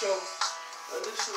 So, additional.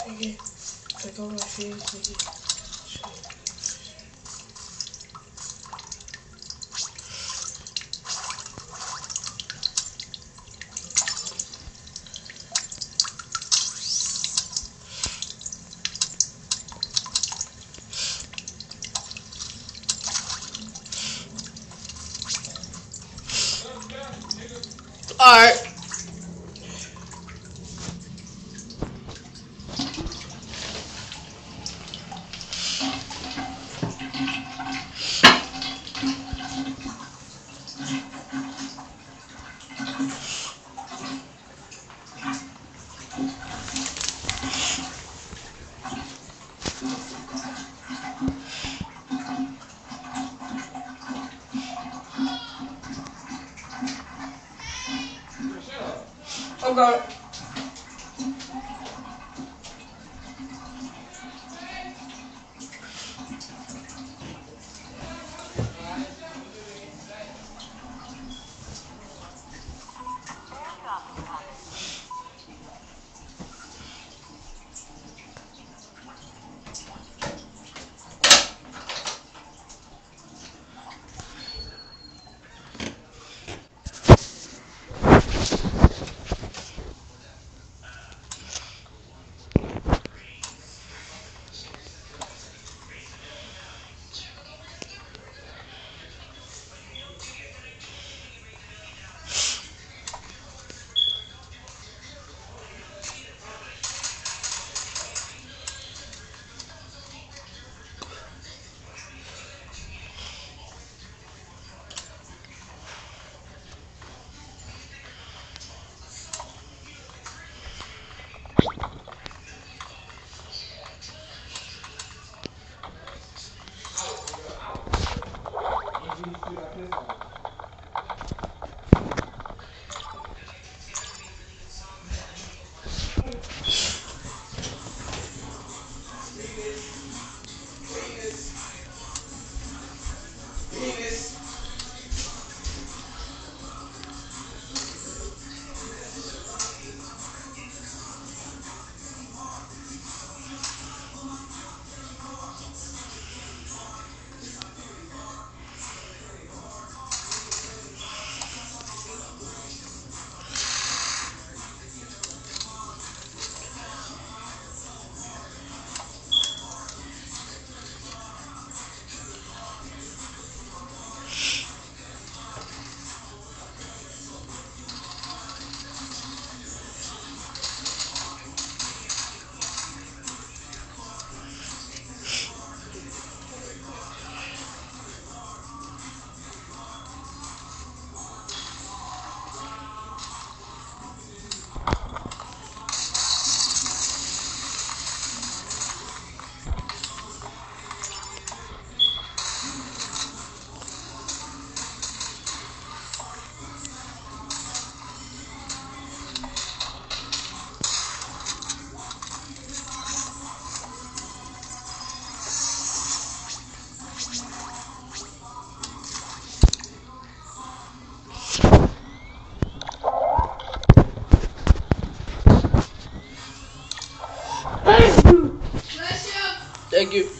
Okay. Click on my face. Alright. Okay. Thank you.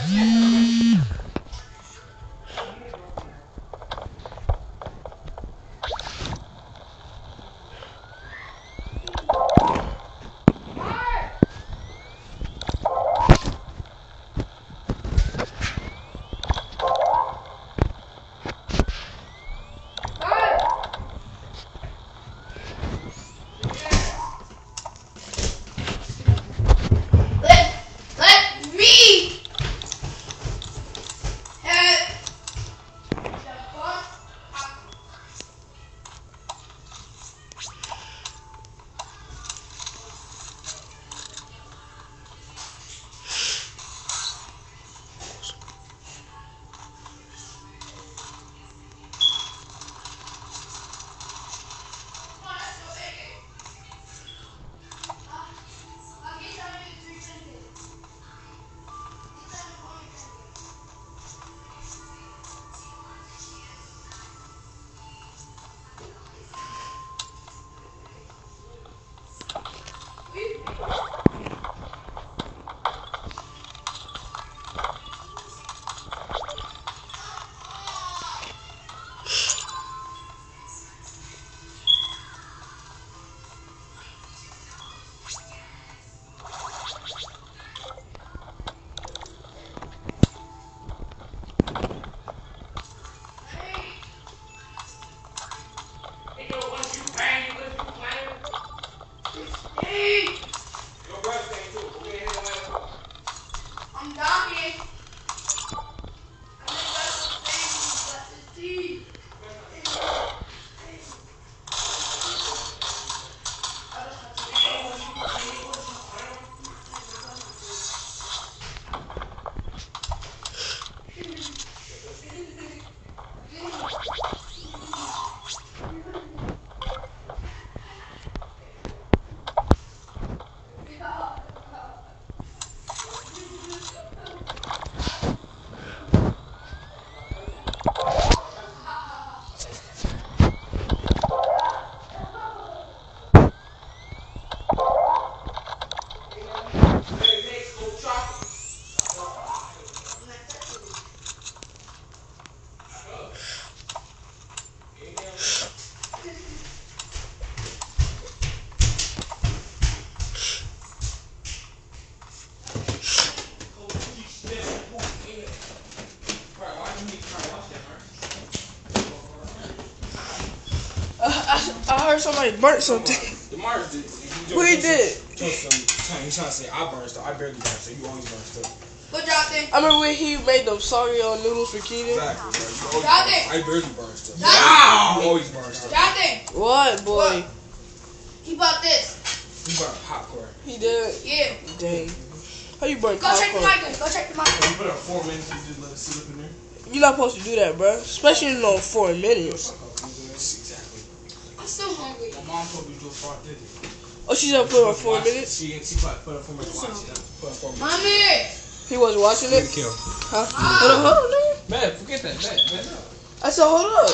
I heard somebody burnt something. The Mars did. What he did? He's trying to say I burned stuff. I barely burn stuff. You always burn stuff. Good job, thing. I remember when he made them sorry noodles for Keaton. Exactly. I barely burn stuff. Wow. You always burn stuff. Jonathan. What, boy? What? He bought this. You burn popcorn. He did? Yeah. Dang. How you burn Go popcorn? check the mic. Go check the mic. You put it on 4 minutes and just let it sit up in there. You're not supposed to do that, bro. Especially in 4 minutes. Exactly. I'm still hungry. My mom told me to do it for 30. Oh, she said put it on 4 minutes? She put it for me to watch it. Put it for me. Mommy! He wasn't watching it? Kill. Huh? Hold on, nigga. Man, forget that. Man, no. I said hold up.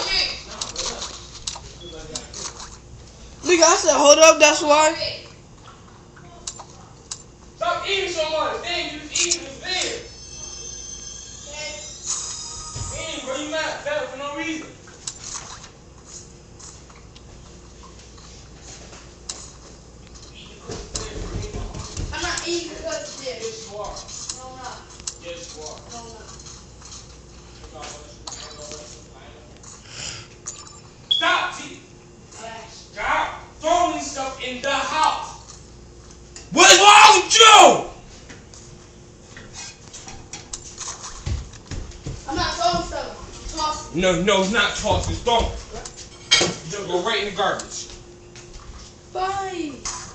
Nigga, I said hold up, that's why. Stop eating so much. Dang, you just eating this beer. Dang, bro, you mad fat for no reason. I'm not eating because of this. Yes, you are. No, I'm not. Yes, you are. No, I'm not. Stop, T. Stop throwing stuff in the house. What is wrong with you? I'm not throwing stuff. I'm tossing. No, it's not tossing. It's throwing. You just go right in the garbage. Bye.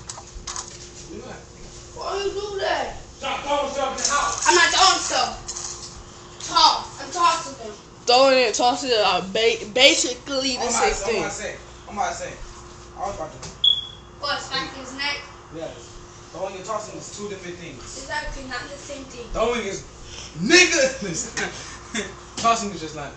Why you do that? Stop throwing stuff in the house. I'm not throwing stuff. I'm tossing them. Throwing it, tossing it out, basically the same thing. I'm about to say. I was about to. What, smack his neck? Yes. Throwing and tossing is 2 different things. Exactly, not the same thing. Throwing is nigga. Tossing is just like.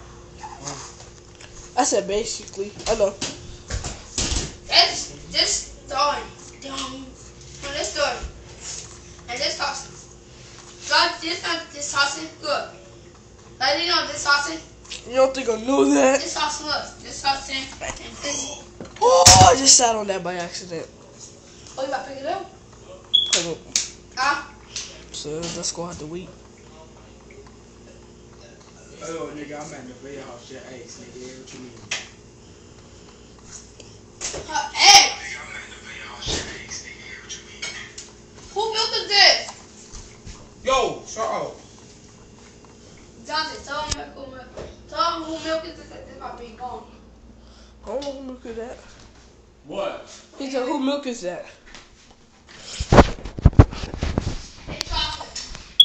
I said basically. I know. That's just throwing. No, this throwing. And this tossing. God, this not this tossing. sausage? Good. Let you know this sausage. You don't think I know that? This sausage, look. This sausage. And this. Oh, I just sat on that by accident. Oh, you about to pick it up? Hold on. Huh? So let's go have to wait. Oh, nigga, I'm at the video house shit. Hey, nigga, what you mean? Hey! Who milk is this? Yo, shut up. Johnson, tell him who milk. Tell him who milk is this. This about to be gone. I don't know who milk is that. What? He said, who milk is that? Hey, chocolate.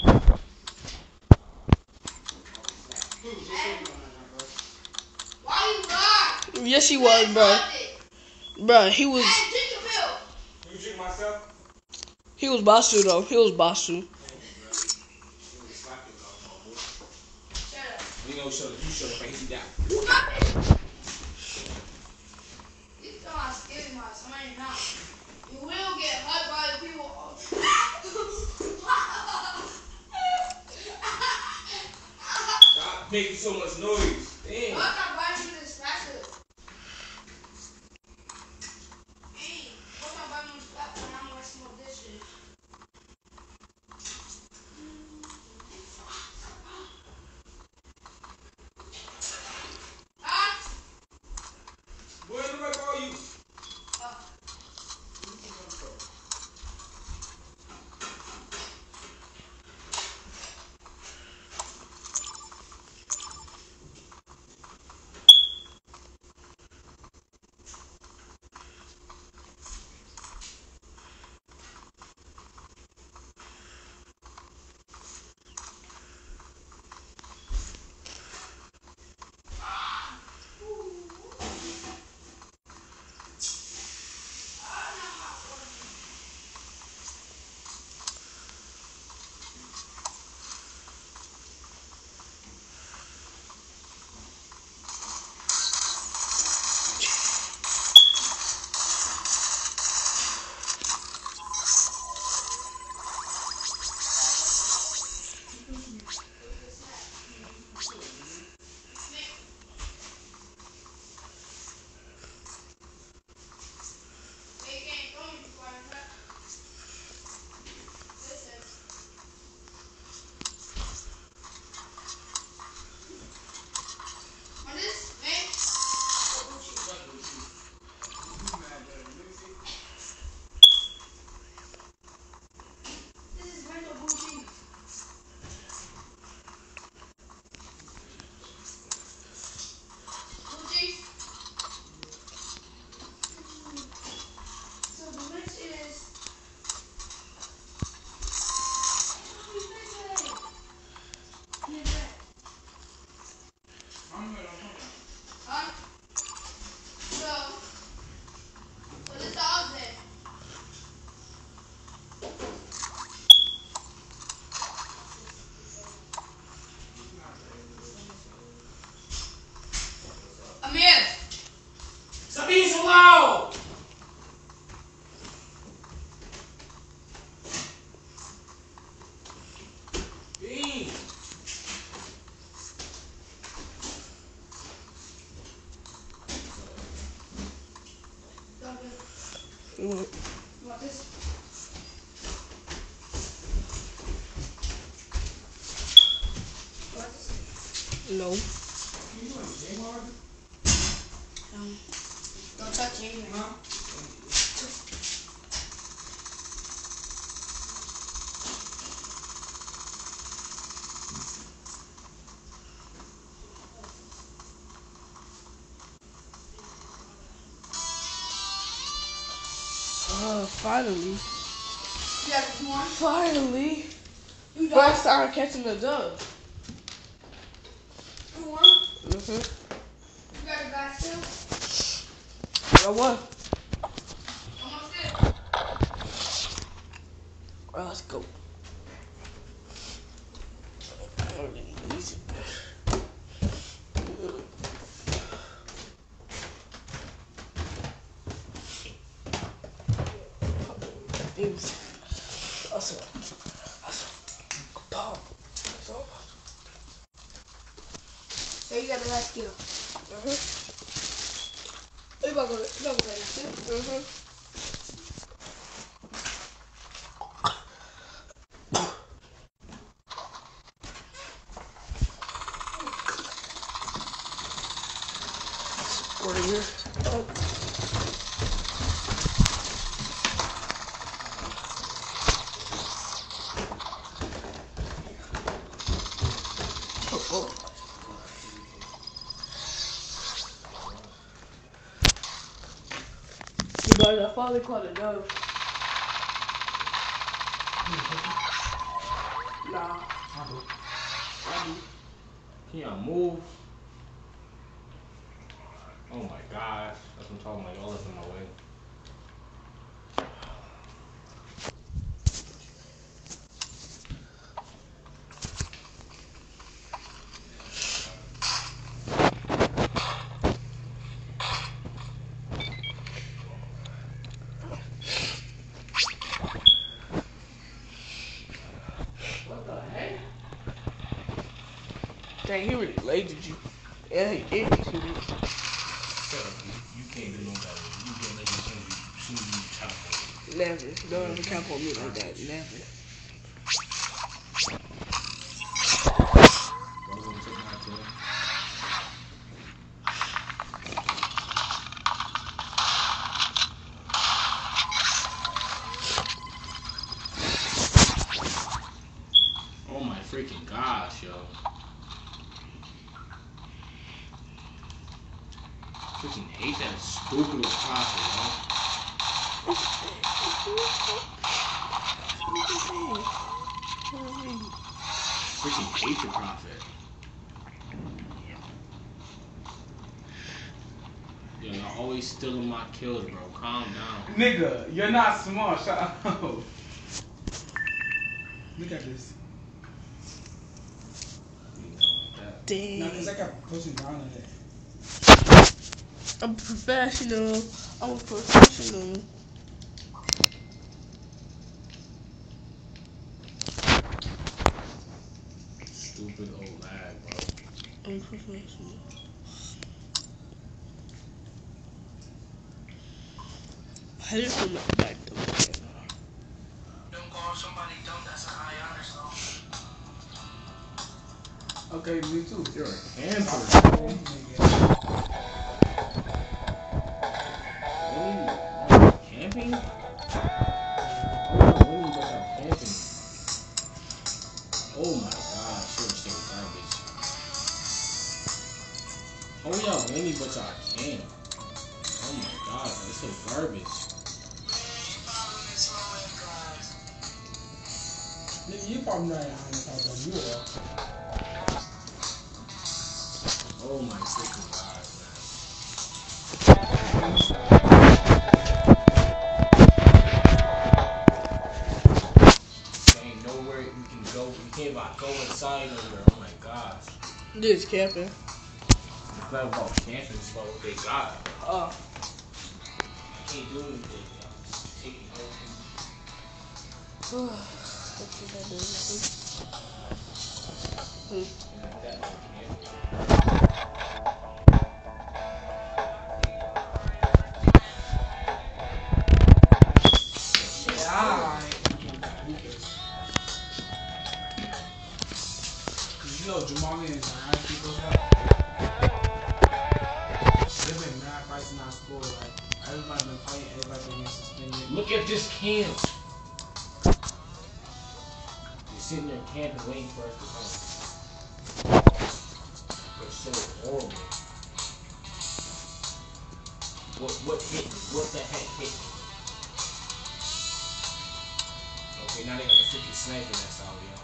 Why you lie? Yes, he was, bro. Bro, he was. Hey, drink your milk. You drink myself? He was Basu though. He was Basu. Shut up. You know, you shut up and he down. Stop it. You thought I was scared my somebody not. You will get hurt by the people. Stop making so much noise. Damn. I'm not buying you this faster. Hey, what's not buying you this faster when I'm washing more dishes? Huh? Boy, nobody call you. Amir! Stop being so loud. Bean. Mm. You want this? You want this? No. Don't touch it. Huh? Finally. You got this one? Finally. You got First time catching a dove. you one? Mm-hmm. You got a glass too? I won. Almost there. Alright, let's go. Easy. Awesome. Awesome. Bomb. So you got the last kill. We about to go play this too. Warrior. But I finally caught a dove. Nah. Can y'all move? Oh my gosh. That's what I'm talking about. Y'all left in my way. What the heck? Dang, he really lazy you. Yeah, he did. You can't do no better. You get lazy as soon as you chop on it. Never. Don't ever count on me like that. Never. Welcome to my team. Oh my freaking gosh, yo. Freaking hate that stupid profit, yo. Freaking hate the profit. Yo, y'all always stealing my kills, bro. Calm down. Nigga, you're not smart. Shut up. Look at this. Dang. No, because I kept pushing down on it. I'm a professional. I'm a professional. Stupid old lag, bro. I'm professional. How do you come back to that? Don't call somebody dumb, that's a high honor song. Okay, me too. You're a camper. Really? Camping? Oh, really? But I'm camping. Oh my god, shit is so garbage. Oh y'all winning, but y'all can't. Oh my god, that's so garbage. Nigga, you probably not honest how dumb you are. Oh my freaking god, man. There ain't nowhere you can go. You can't even go inside nowhere. Oh my gosh. This camping. It's not about camping, it's about what they got. Oh. I can't do anything. I'm just taking everything. That one camping. You know, Jamal and Zion people up. They've been mad fights in our school. Like, everybody been fighting, everybody been getting suspended. Look at this camp. You're sitting there camping waiting for us to come. It's so horrible. What hit me? What the heck hit me? Okay, now they got the freaking sniper that's out, yo.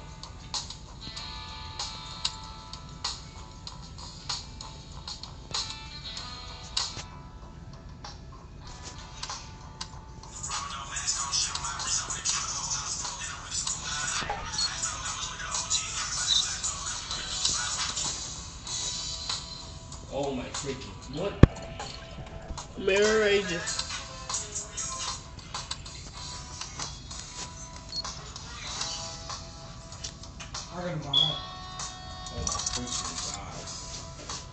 Oh my freaking, what? Mirror Rages. I got him out. Oh my freaking god.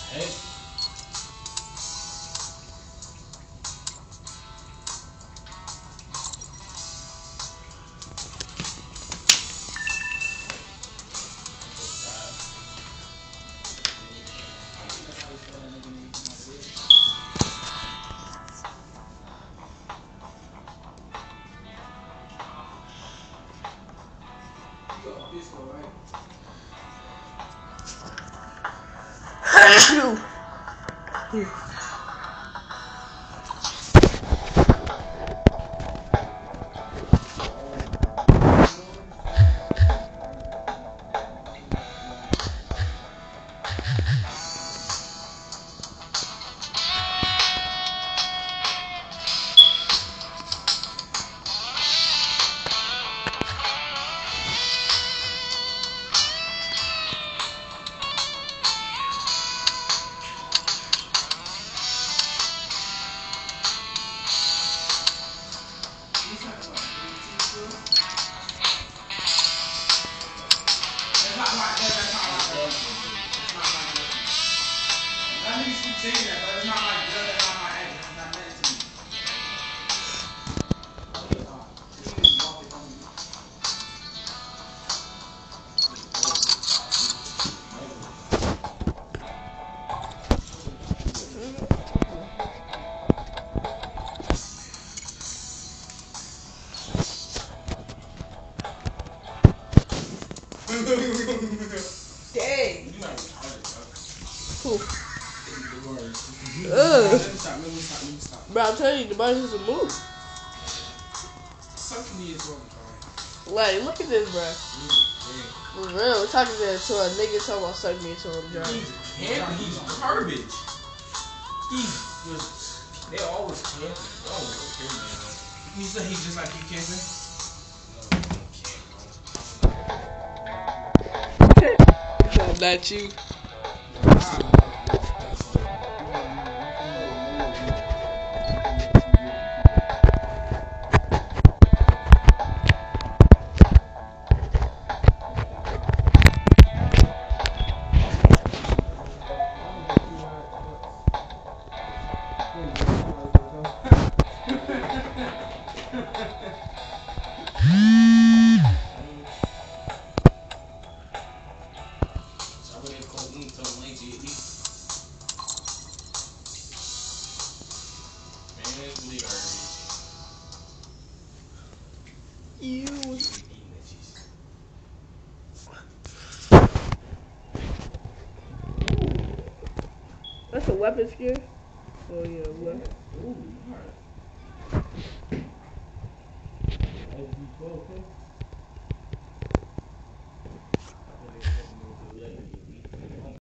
Hey. Dang. You might be retarded, Cool. bro. Ugh. Let me stop. Bro, I'm telling you, the bus is a move. Suck me as well, bro. Like, look at this, bro. For real, we're talking to a nigga talking about suck me into him, John. He's camping. He's garbage. They always camping. They always camping. He's just like you camping. No, not you. You. That's a weapon skill? Oh yeah, weapon. Ooh, alright.